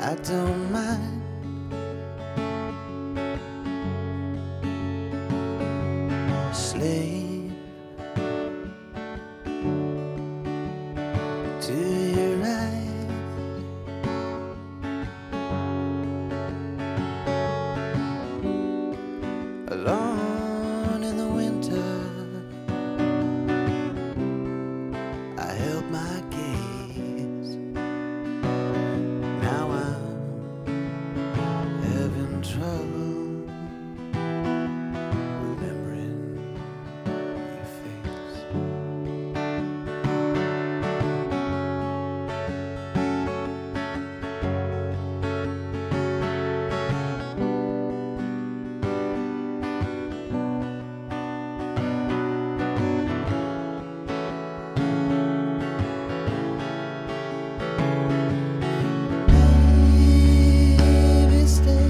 I don't mind. Slave to your eyes, alone in the winter, I held my gaze. Now I'm having trouble remembering your face. Baby, stay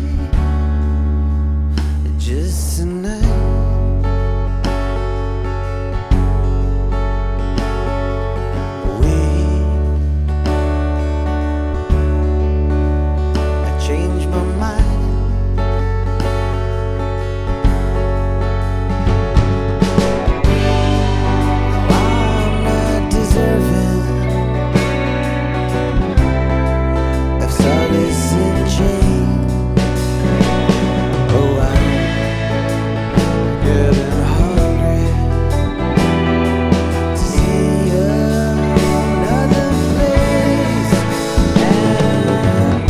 just tonight. I changed my mind. No, I'm not deserving of solace and change. Oh, I'm getting hungry to see another place. And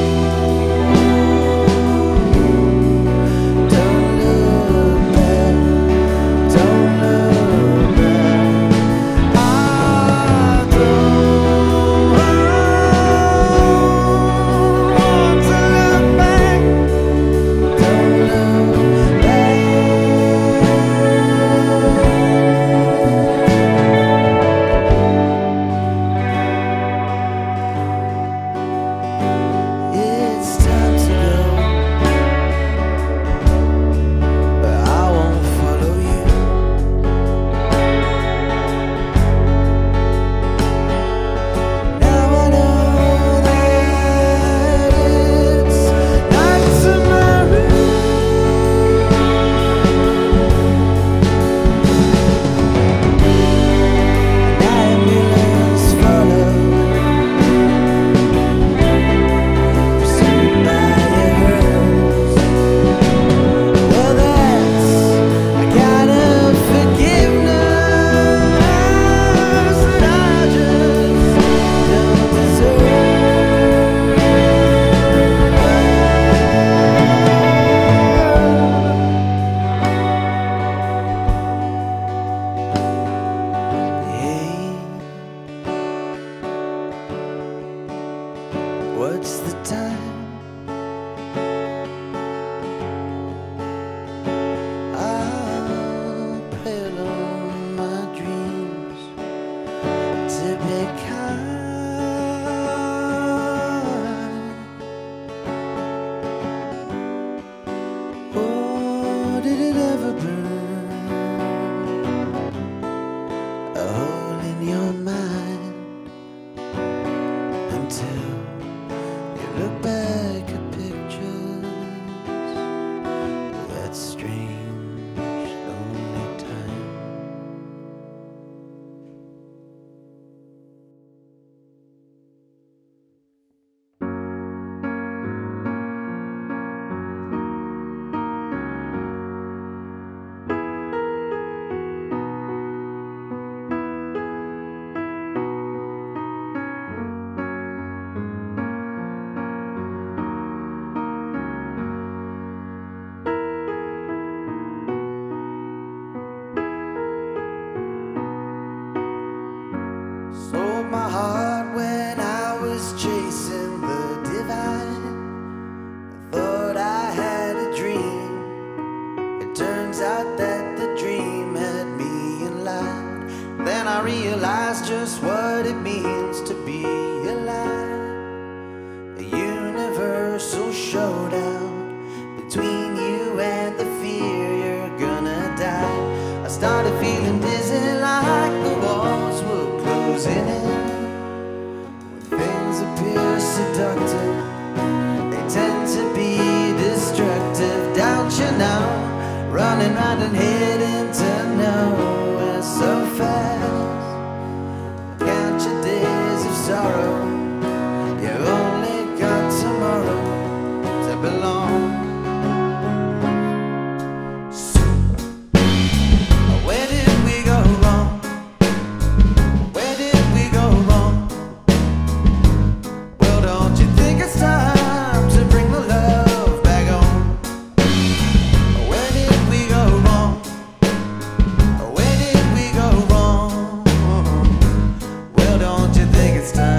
don't look back, don't look back. I don't want to look back, don't look back. It's time to go, but I won't follow you. Now I know that it's not tomorrow, an ambulance follow, pursued by a hearse. Well, that's a kind of forgiveness that I just don't deserve. Hey, what's the time? I'll pale on my dreams to be kind. Oh, did it ever burn a hole in your mind until you look back at pictures of that strange, lonely time? Sold my heart when I was chasing the divine. I thought I had a dream. It turns out that the dream had me in line. Then I realized just what it means to be alive. A universal showdown between you and the fear you're gonna die. I started feeling dizzy, like the walls were closing in. When things appear seductive, running round and heading to nowhere so fast. Count your days of sorrow, you only got tomorrow to belong. So, where did we go wrong? Where did we go wrong? Well, don't you think it's time to bring the love back home? Where did we go wrong? Where did we go wrong? Well, don't you think it's time